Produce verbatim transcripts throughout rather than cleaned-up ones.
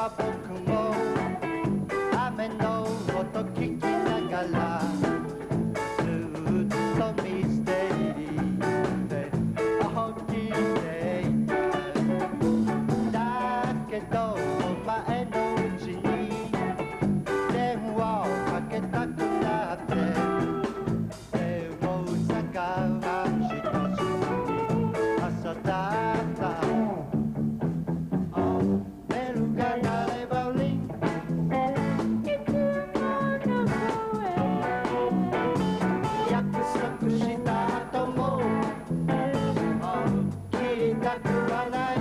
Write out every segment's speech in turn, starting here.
は僕も雨の音聞きながらずっとミステリーで起きていた。だけど前のうちに電話をかけたくなって手を探したし朝だった。ベルが鳴ればリン約束した後も切りたくはない。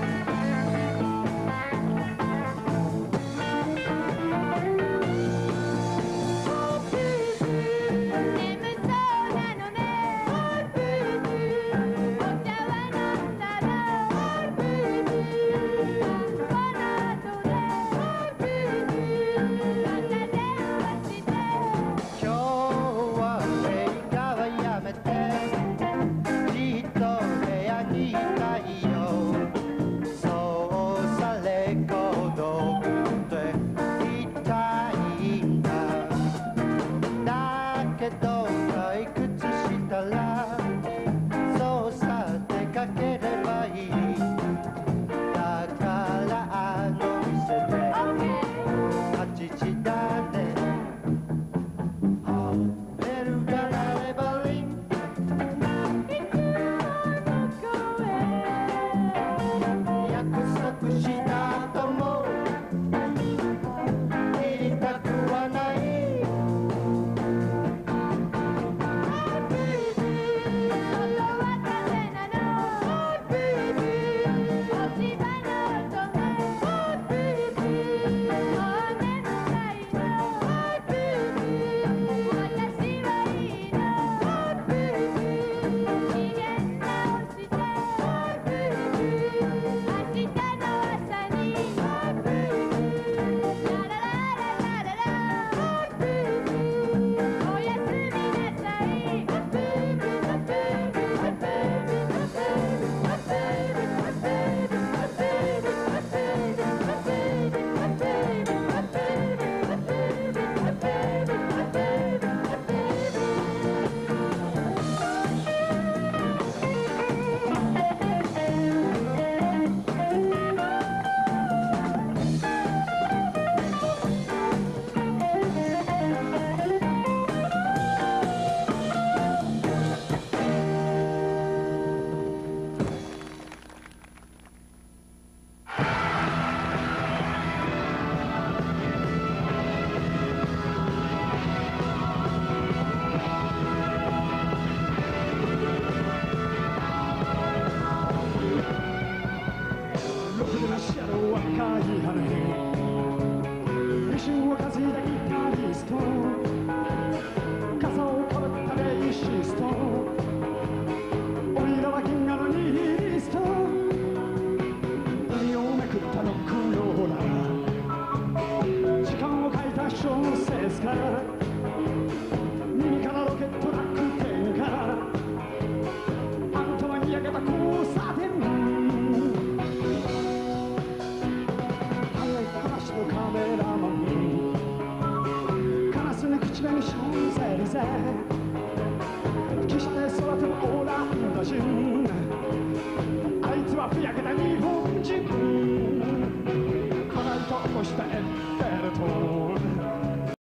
耳からロケット楽天からあんたはにやけた交差点早い話のカメラマンカラスに口紅シャンゼリゼ汽車で空飛ぶオーランド人あいつはふやけた日本